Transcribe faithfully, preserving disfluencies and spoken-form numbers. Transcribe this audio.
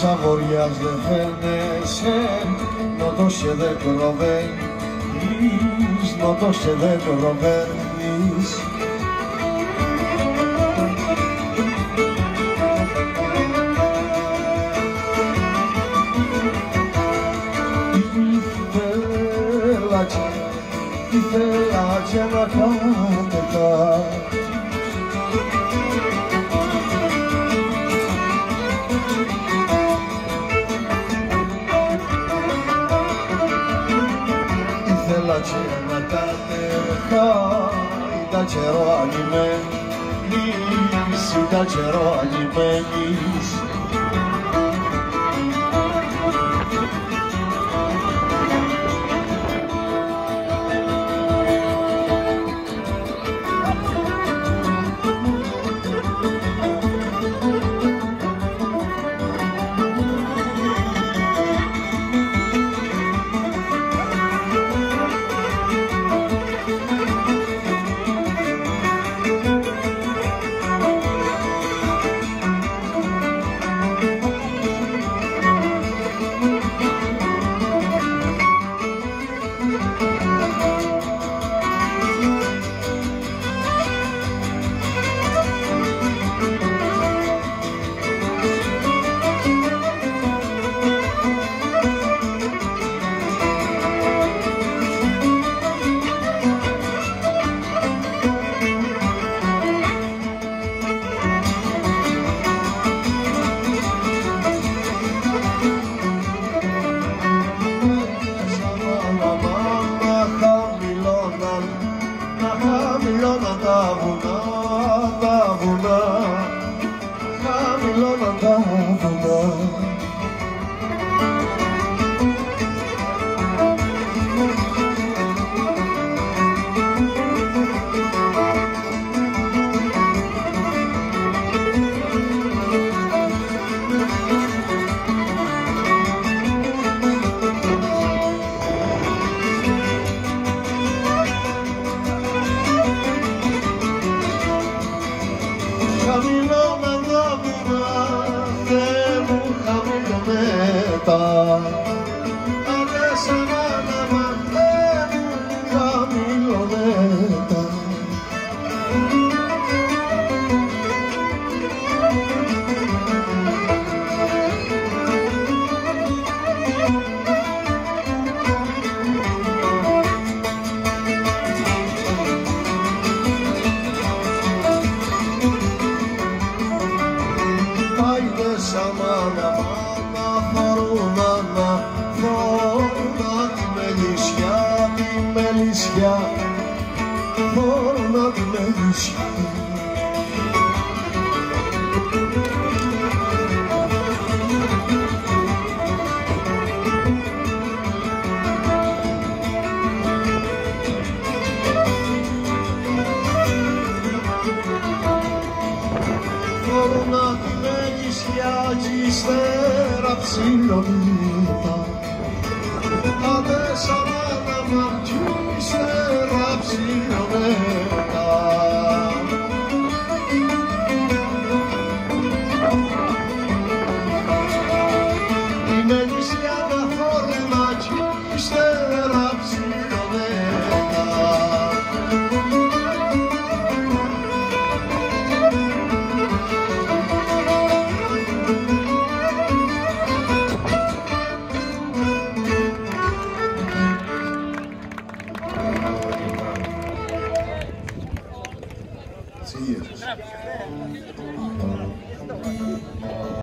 σαν βοριάς δεν φαίνεσαι, νότος και δεν προβαίνεις, νότος και δεν προβαίνεις. Ήθελα και να κάτετα Ήθελα και να κάτεχα, ήταν καιρό ανημένης, ήταν καιρό ανημένης. Χαμηλώναν τα βουνά, τα βουνά, χαμηλώναν τα βουνά. Χαμηλώναν τα βουνά, Θεέ μου χαμηλώνε τα. Άντε σαν άναμα, Θεέ μου χαμηλώνε τα. Μάνα, μάνα, φορουνάνα, φορουνά τη μελισσιά, τη μελισσιά, φορουνά τη μελισσιά. Φορουνά τη μελισσιά κι ύστερα ψιλονίτα. Άντε σαν άναμα κι ύστερα ψιλονίτα. Η μελισσιά τα φόρμα κι ύστερα ψιλονίτα. Cheers.